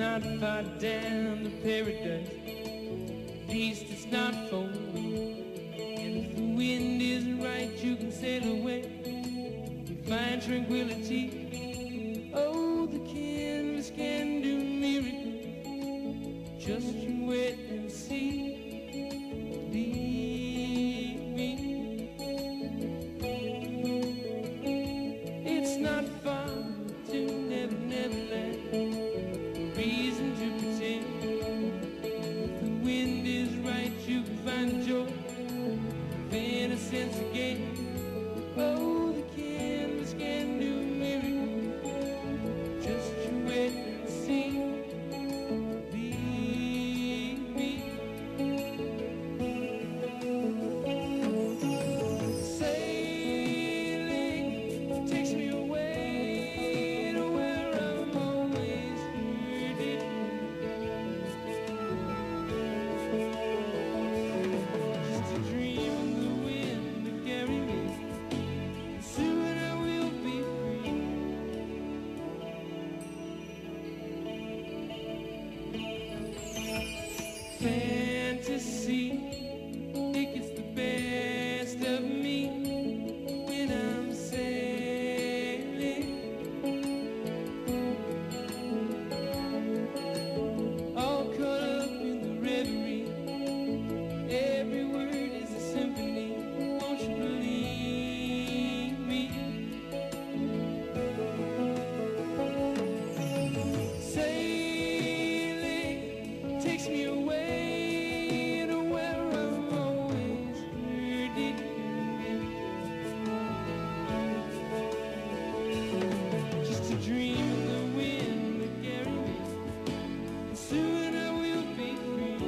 not far down to paradise, at least it's not for me. And if the wind isn't right, you can sail away and find tranquility. Oh, the canvas can do miracles, just you wait and see. Believe me, it's not far to Never, Neverland. Reason to pretend. If the wind is right, you can find the joy of innocence again. Oh, the canvas can do miracles, just you wait and see. Believe me. Sailing takes me away to where I'm always headed. Just a dream in the wind to carry me, and soon I will be free. Fantasy, it gets the best of me when I'm sailing. All caught up in the reverie, every word is a symphony. Won't you believe me? Sailing takes me away to where I'm always headed. Just a dream in the wind to carry me, and soon I will be free.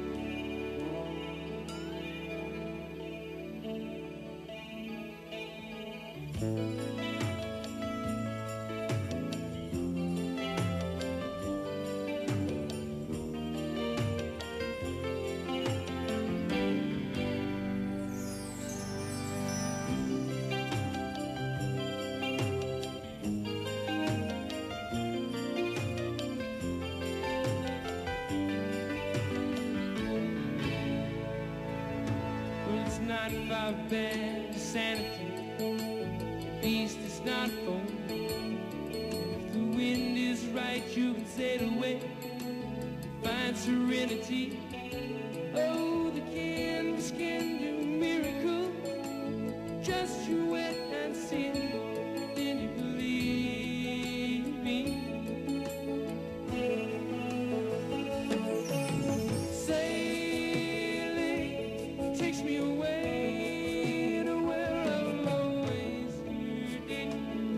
Well, it's not far back to sanity, at least it's not for me. If the wind is right, you can sail away and find serenity. Oh, the canvas can do miracles, just you wait and see. Then you believe me. Sailing takes me away to where I'm always headed.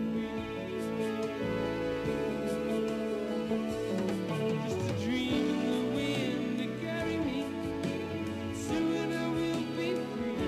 Just a dream in the wind to carry me, soon I will be free.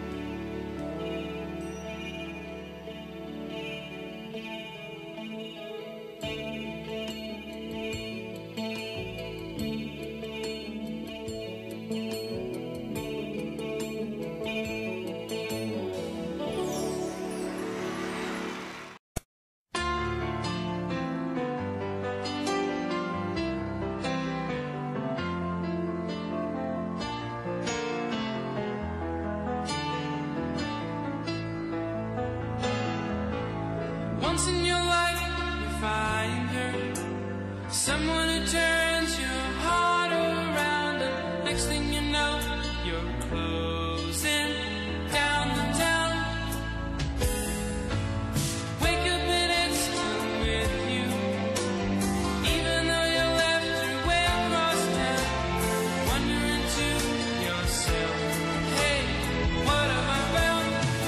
Once in your life, you find her, someone who turns your heart around, and next thing you know, you're closing down the town. Wake up and it's still with you, even though you left her way across town. Wondering to yourself, hey, what have I found?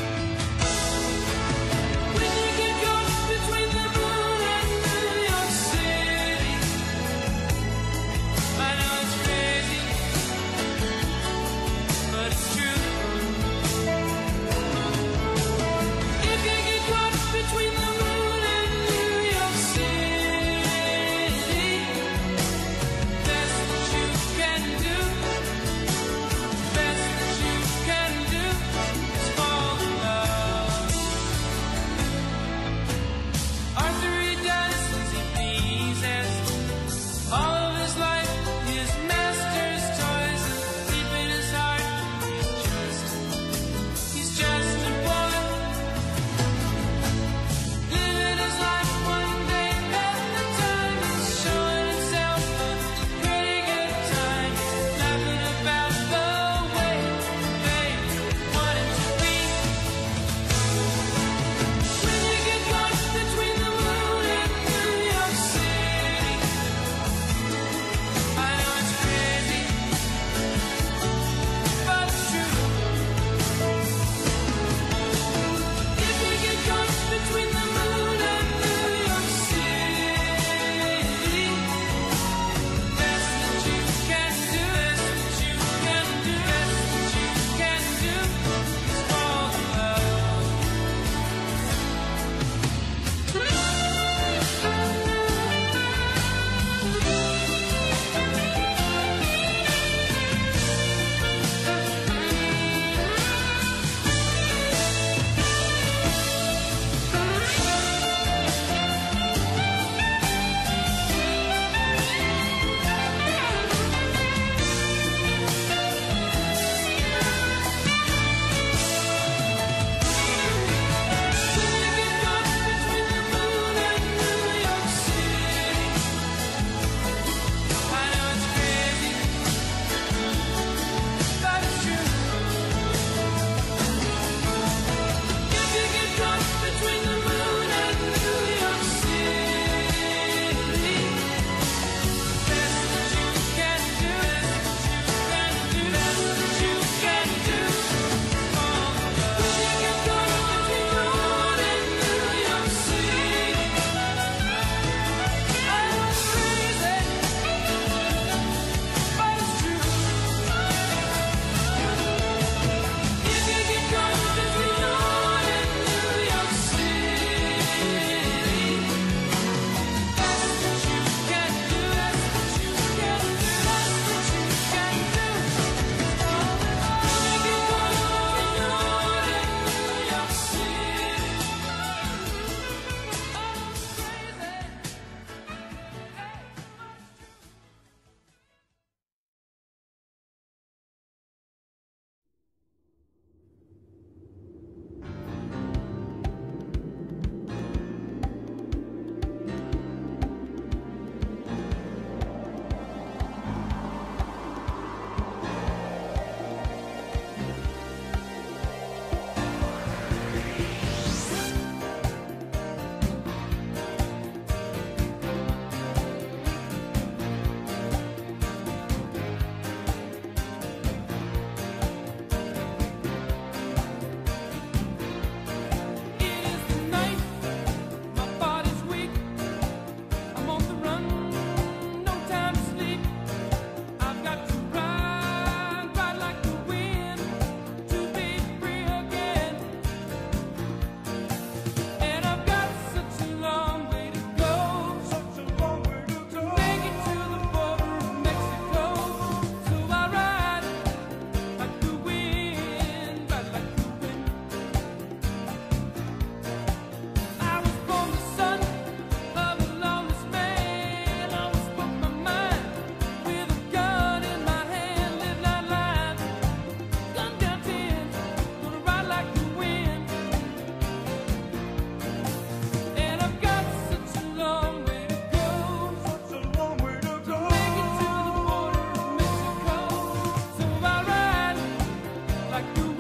When you get caught between the moon and New York City, like the